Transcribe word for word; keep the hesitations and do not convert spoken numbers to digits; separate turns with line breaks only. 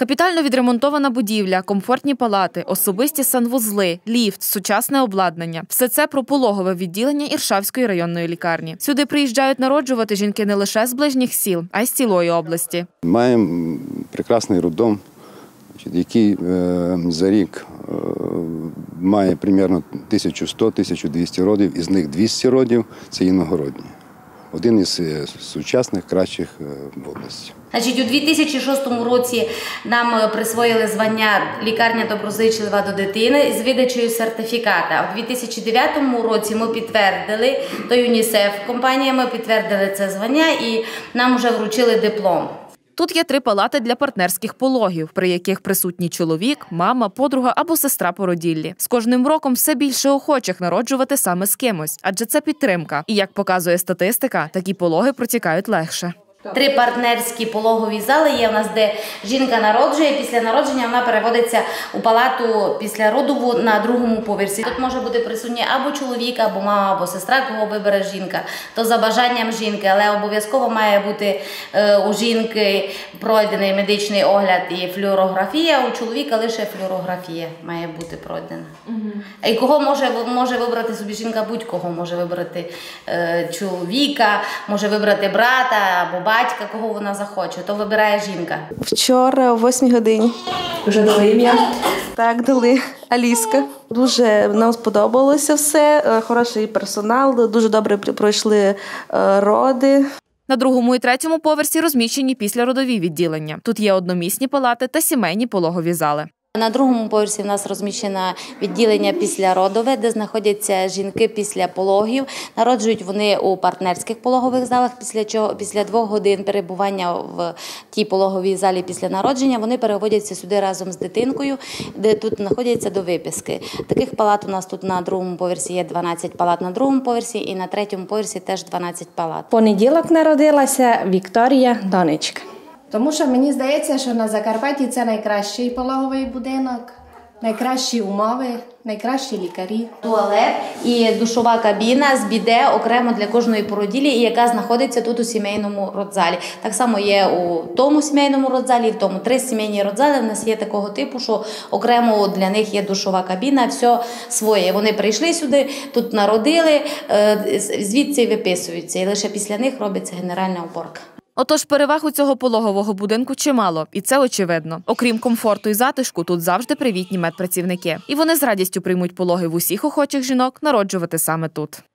Капітально відремонтована будівля, комфортні палати, особисті санвузли, ліфт, сучасне обладнання – все це про пологове відділення Іршавської районної лікарні. Сюди приїжджають народжувати жінки не лише з ближніх сіл, а й з цілої області.
Маємо прекрасний роддом, який за рік має приблизно тисячу сто - тисячу двісті родів, із них двісті родів – це іногородні. Один із сучасних, кращих в області.
Значить, у дві тисячі шостому році нам присвоїли звання «Лікарня доброзичлива до дитини» з видачею сертифіката. У дві тисячі дев'ятому році ми підтвердили, то ЮНІСЕФ компанія, ми підтвердили це звання і нам вже вручили диплом.
Тут є три палати для партнерських пологів, при яких присутній чоловік, мама, подруга або сестра породіллі. З кожним роком все більше охочих народжувати саме з кимось, адже це підтримка. І, як показує статистика, такі пологи протікають легше.
Три партнерські пологові зали є у нас, де жінка народжує, після народження вона переводиться у палату після родову на другому поверсі. Тут може бути присутній або чоловік, або мама, або сестра, кого вибере жінка, то за бажанням жінки, але обов'язково має бути у жінки пройдений медичний огляд і флюорографія, у чоловіка лише флюорографія має бути пройдена. Угу. І кого може, може вибрати собі жінка, будь-кого може вибрати е, чоловіка, може вибрати брата або батька, кого вона захоче, то вибирає жінка.
Вчора о восьмій годині.
Вже дали ім'я?
Так, дали. Аліска. Дуже нам сподобалося все, хороший персонал, дуже добре пройшли роди.
На другому і третьому поверсі розміщені післяродові відділення. Тут є одномісні палати та сімейні пологові зали.
На другому поверсі в нас розміщено відділення післяродове, де знаходяться жінки після пологів. Народжують вони у партнерських пологових залах, після чого після двох годин перебування в тій пологовій залі після народження вони переводяться сюди разом з дитинкою, де тут знаходяться до виписки. Таких палат у нас тут на другому поверсі є дванадцять палат на другому поверсі і на третьому поверсі теж дванадцять палат.
Понеділок народилася Вікторія, донечка. Тому що мені здається, що на Закарпатті це найкращий пологовий будинок, найкращі умови, найкращі лікарі.
Туалет і душова кабіна з біде окремо для кожної породілі, яка знаходиться тут у сімейному родзалі. Так само є у тому сімейному родзалі, в тому три сімейні родзали. У нас є такого типу, що окремо для них є душова кабіна, все своє. Вони прийшли сюди, тут народили, звідси виписуються. І лише після них робиться генеральна уборка.
Отож, переваг у цього пологового будинку чимало, і це очевидно. Окрім комфорту і затишку, тут завжди привітні медпрацівники. І вони з радістю приймуть пологи в усіх охочих жінок народжувати саме тут.